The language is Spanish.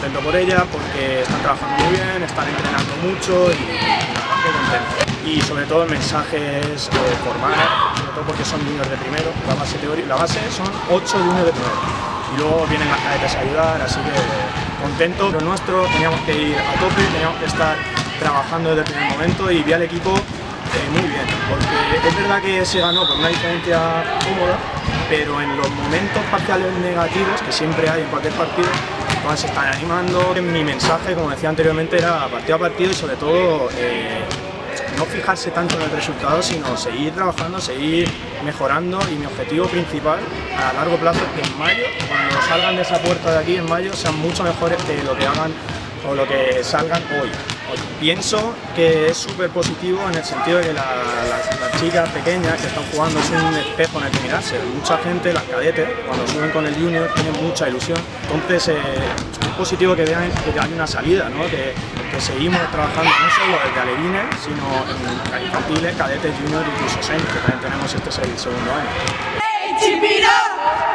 contento por ellas porque están trabajando muy bien, están entrenando mucho y bastante contento. Y sobre todo el mensaje es formar, sobre todo porque son juniors de primero, la base son 8 juniors de primero y luego vienen las cadetes a ayudar, así que contento. Lo nuestro, teníamos que ir a tope, teníamos que estar trabajando desde el primer momento y vi al equipo muy bien, porque es verdad que se ganó por una diferencia cómoda, pero en los momentos parciales negativos, que siempre hay en cualquier partido, todas se están animando. Mi mensaje, como decía anteriormente, era partido a partido y sobre todo no fijarse tanto en el resultado, sino seguir trabajando, seguir mejorando, y mi objetivo principal a largo plazo es que en mayo, cuando salgan de esa puerta de aquí en mayo, sean mucho mejores que lo que hagan o lo que salgan hoy. Pienso que es súper positivo en el sentido de que las chicas pequeñas que están jugando es un espejo en el que mirarse. Mucha gente, las cadetes, cuando suben con el junior, tienen mucha ilusión. Entonces es positivo que vean que hay una salida, ¿no? que seguimos trabajando no solo desde alevines, sino en infantiles, cadetes, junior, incluso senior, que también tenemos, este es el segundo año.